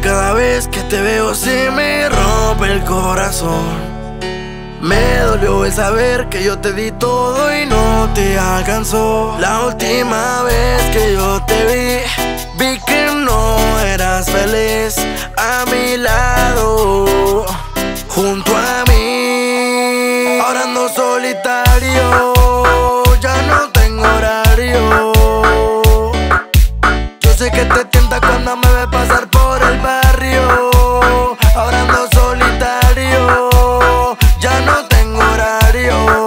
cada vez que te veo se me rompe el corazón. Me dolió el saber que yo te di todo y no te alcanzó. La última vez que yo te vi que no eras feliz a mi lado, junto a mí. Ahora ando solitario, ya no tengo horario. Yo sé que te tienta cuando me ves pasar por el barrio. Ahora ando solitario, ya no tengo horario.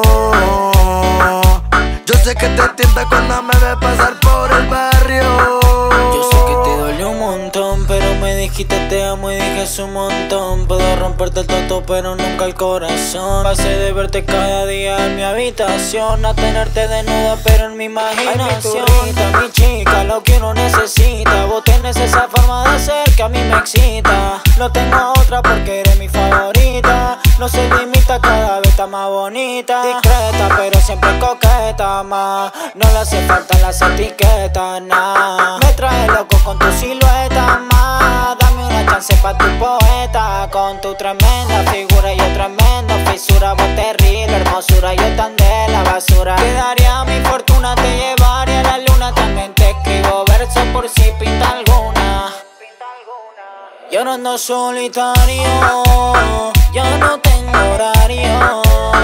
Yo sé que te tienta cuando me ves pasar por el barrio. Yo sé que te dolió un montón, pero me dijiste te amo y dije es un montón. Puedo romperte el toto, pero nunca el corazón. Pasé de verte cada día en mi habitación a tenerte desnuda, pero en mi imaginación. Ay, mi turrita, mi chica, lo que uno necesita. Vos tenés esa forma de ser que a mí me excita. No tengo otra porque eres mi favorita. No se limita, cada vez está más bonita. Discreta, pero siempre coqueta, más. No le hace falta las etiquetas, nah. Me trae loco con tu silueta, más. Dame una chance pa' tu poeta. Con tu tremenda figura y yo tremenda fisura. Vos terrible hermosura, yo tan de la basura. Te daría mi fortuna, te llevaría a la luna. También te escribo versos por si pinta alguna. Yo no ando solitario, ya no tengo horario.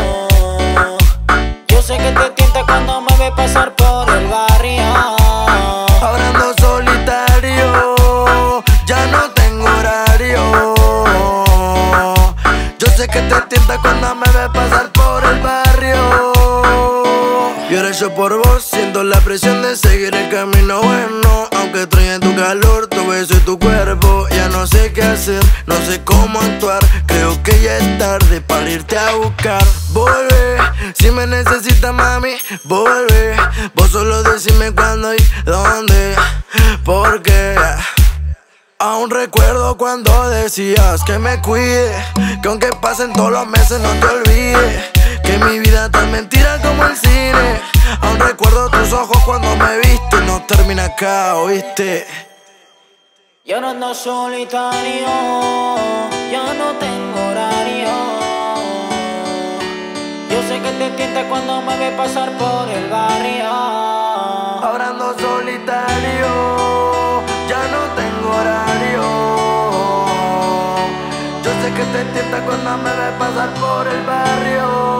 Yo sé que te tienta cuando me ves pasar por el barrio. Ahora ando solitario, ya no tengo horario. Yo sé que te tienta cuando me ves pasar por el barrio. Y ahora yo por vos siento la presión de seguir el camino bueno. Aunque extrañe tu calor, tu beso y tu cuerpo. Ya no sé qué hacer, no sé cómo actuar. Creo que ya es tarde para irte a buscar. Volve, si me necesitas mami, volve. Vos solo decime cuándo y dónde. Porque aún recuerdo cuando decías que me cuide, que aunque pasen todos los meses no te olvides, que mi vida tan mentira como el cine. Aún recuerdo tus ojos cuando me viste. No termina acá, ¿oíste? Yo no ando solitario, ya no tengo horario. Yo sé que te tienta cuando me ves pasar por el barrio. Ahora ando solitario, ya no tengo horario. Yo sé que te tienta cuando me ves pasar por el barrio.